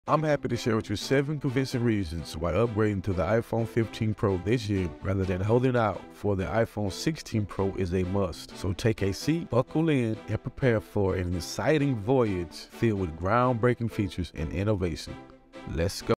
I'm happy to share with you 7 convincing reasons why upgrading to the iPhone 15 Pro this year rather than holding out for the iPhone 16 Pro is a must. So take a seat, buckle in, and prepare for an exciting voyage filled with groundbreaking features and innovation. Let's go.